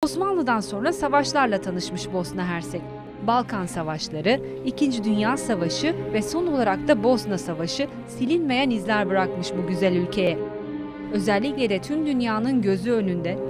Osmanlı'dan sonra savaşlarla tanışmış Bosna Hersek. Balkan Savaşları, İkinci Dünya Savaşı ve son olarak da Bosna Savaşı silinmeyen izler bırakmış bu güzel ülkeye. Özellikle de tüm dünyanın gözü önünde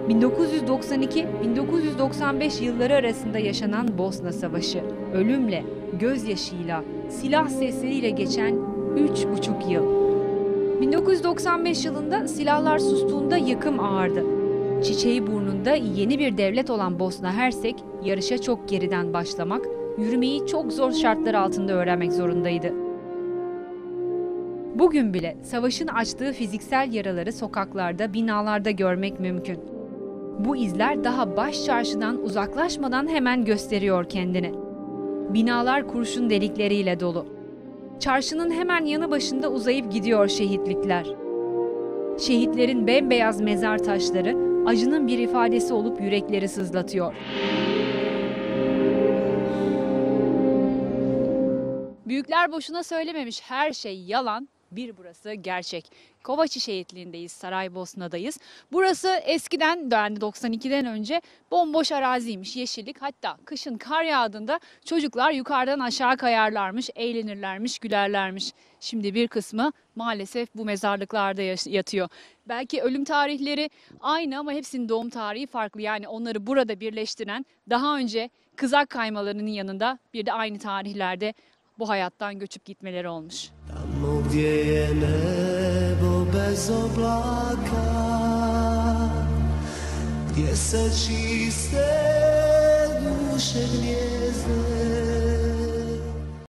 1992-1995 yılları arasında yaşanan Bosna Savaşı, ölümle, gözyaşıyla, silah sesleriyle geçen 3,5 yıl. 1995 yılında silahlar sustuğunda yıkım ağardı. Çiçeği burnunda yeni bir devlet olan Bosna Hersek, yarışa çok geriden başlamak, yürümeyi çok zor şartlar altında öğrenmek zorundaydı. Bugün bile savaşın açtığı fiziksel yaraları sokaklarda, binalarda görmek mümkün. Bu izler daha baş çarşıdan uzaklaşmadan hemen gösteriyor kendini. Binalar kurşun delikleriyle dolu. Çarşının hemen yanı başında uzayıp gidiyor şehitlikler. Şehitlerin bembeyaz mezar taşları acının bir ifadesi olup yürekleri sızlatıyor. Büyükler boşuna söylememiş, her şey yalan, bir burası gerçek. Kovaçi şehitliğindeyiz, Saraybosna'dayız. Burası eskiden, yani 92'den önce bomboş araziymiş, yeşillik. Hatta kışın kar yağdığında çocuklar yukarıdan aşağı kayarlarmış, eğlenirlermiş, gülerlermiş. Şimdi bir kısmı maalesef bu mezarlıklarda yatıyor. Belki ölüm tarihleri aynı ama hepsinin doğum tarihi farklı. Yani onları burada birleştiren, daha önce kızak kaymalarının yanında bir de aynı tarihlerde bu hayattan göçüp gitmeleri olmuş. Tamo gdje je nebo bez oblaka, gdje se čiste duše gnjeve.